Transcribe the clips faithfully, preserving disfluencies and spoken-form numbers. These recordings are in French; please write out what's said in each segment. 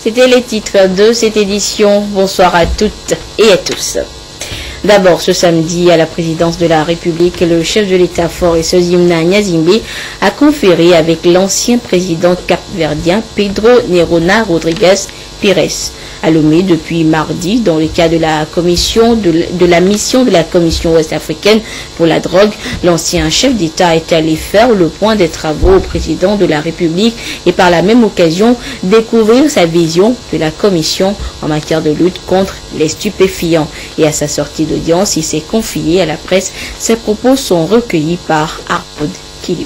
C'était les titres de cette édition. Bonsoir à toutes et à tous. D'abord, ce samedi, à la présidence de la République, le chef de l'État fort et Sozimna Nyazimbe a conféré avec l'ancien président capverdien Pedro Nerona Rodrigues Pires, à Lomé depuis mardi dans le cadre de la commission de, de la mission de la Commission ouest-africaine pour la drogue. L'ancien chef d'État est allé faire le point des travaux au président de la République et par la même occasion découvrir sa vision de la commission en matière de lutte contre les stupéfiants. Et à sa sortie d'audience, il s'est confié à la presse. Ses propos sont recueillis par Arnaud Kilou.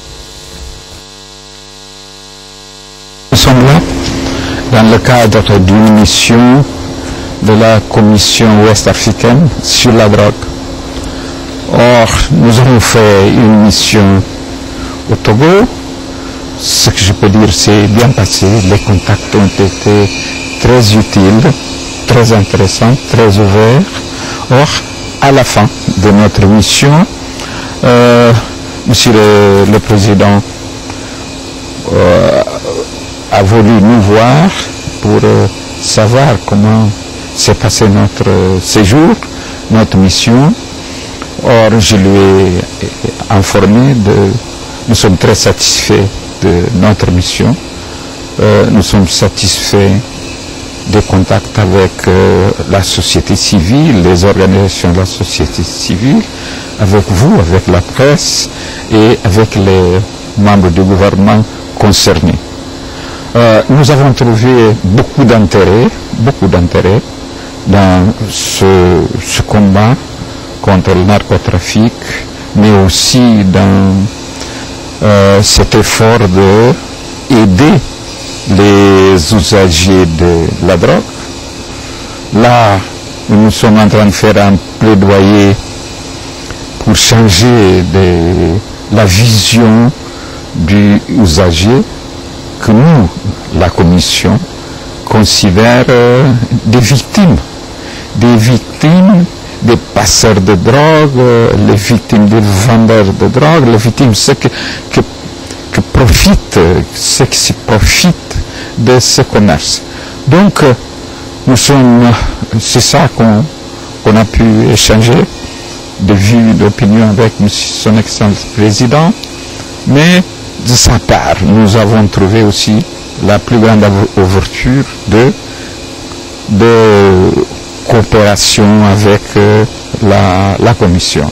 Nous sommes là dans le cadre d'une mission de la Commission ouest-africaine sur la drogue. Or, nous avons fait une mission au Togo. Ce que je peux dire, c'est bien passé. Les contacts ont été très utiles, très intéressants, très ouverts. Or, à la fin de notre mission, euh, Monsieur le, le Président euh, a voulu nous voir pour euh, savoir comment s'est passé notre euh, séjour, notre mission. Or, je lui ai informé de... Nous sommes très satisfaits de notre mission. Euh, nous sommes satisfaits des contacts avec euh, la société civile, les organisations de la société civile, avec vous, avec la presse et avec les membres du gouvernement concernés. Euh, nous avons trouvé beaucoup d'intérêt, beaucoup d'intérêt dans ce, ce combat contre le narcotrafic, mais aussi dans euh, cet effort d'aider les usagers de la drogue. Là, nous sommes en train de faire un plaidoyer pour changer de, la vision du usager que nous, la Commission, considère euh, des victimes, des victimes des passeurs de drogue, euh, les victimes des vendeurs de drogue, les victimes ceux que, que, que profitent, ceux qui profitent de ce commerce. Donc, euh, nous sommes, c'est ça qu'on qu'on a pu échanger de vues, d'opinion avec son Excellence Président, mais de sa part, nous avons trouvé aussi la plus grande ouverture de, de coopération avec euh, la, la Commission.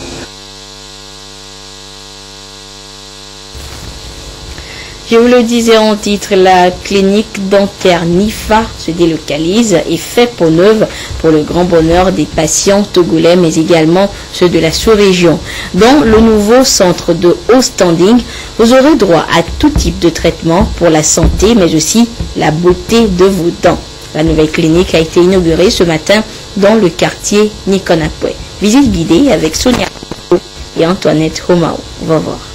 Je vous le disais en titre, la clinique dentaire NIFA se délocalise et fait peau neuve pour le grand bonheur des patients togolais, mais également ceux de la sous-région. Dans le nouveau centre de haut standing, vous aurez droit à tout type de traitement pour la santé, mais aussi la beauté de vos dents. La nouvelle clinique a été inaugurée ce matin dans le quartier Nikonapwe. Visite guidée avec Sonia et Antoinette Homao. On va voir.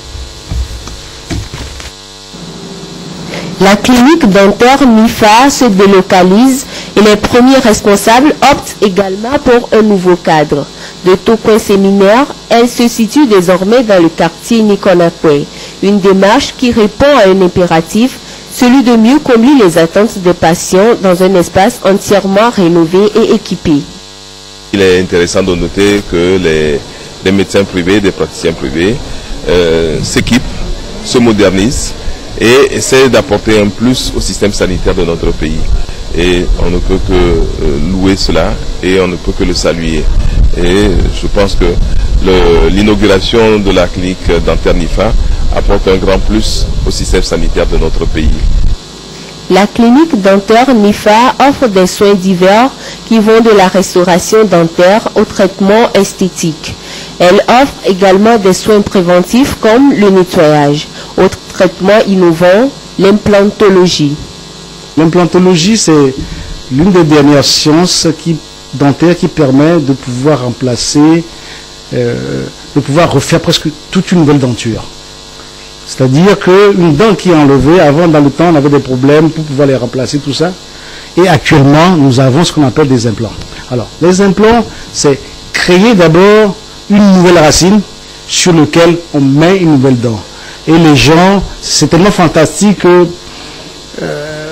La clinique dentaire NIFA se délocalise et les premiers responsables optent également pour un nouveau cadre. De Tokwe Séminaire, elle se situe désormais dans le quartier Nikonapwe. Une démarche qui répond à un impératif, celui de mieux combler les attentes des patients dans un espace entièrement rénové et équipé. Il est intéressant de noter que les, les médecins privés, des praticiens privés euh, s'équipent, se modernisent et essaie d'apporter un plus au système sanitaire de notre pays. Et on ne peut que euh, louer cela et on ne peut que le saluer. Et je pense que l'inauguration de la clinique dentaire NIFA apporte un grand plus au système sanitaire de notre pays. La clinique dentaire NIFA offre des soins divers qui vont de la restauration dentaire au traitement esthétique. Elle offre également des soins préventifs comme le nettoyage. Autre traitement innovant, l'implantologie. L'implantologie, c'est l'une des dernières sciences qui, dentaires qui permet de pouvoir remplacer, euh, de pouvoir refaire presque toute une nouvelle denture. C'est-à-dire qu'une dent qui est enlevée, avant dans le temps on avait des problèmes pour pouvoir les remplacer, tout ça. Et actuellement, nous avons ce qu'on appelle des implants. Alors, les implants, c'est créer d'abord une nouvelle racine sur laquelle on met une nouvelle dent. Et les gens, c'est tellement fantastique que euh,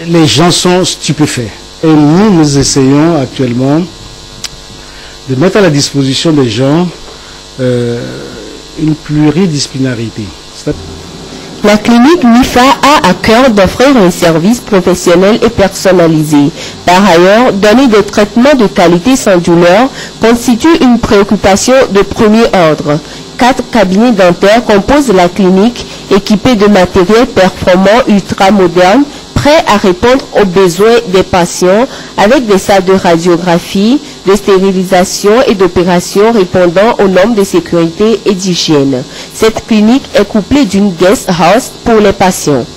les gens sont stupéfaits. Et nous, nous essayons actuellement de mettre à la disposition des gens euh, une pluridisciplinarité. La clinique MIFA a à cœur d'offrir un service professionnel et personnalisé. Par ailleurs, donner des traitements de qualité sans douleur constitue une préoccupation de premier ordre. Quatre cabinets dentaires composent la clinique, équipés de matériel performant ultra-moderne, prêts à répondre aux besoins des patients, avec des salles de radiographie, de stérilisation et d'opération répondant aux normes de sécurité et d'hygiène. Cette clinique est couplée d'une guest house pour les patients.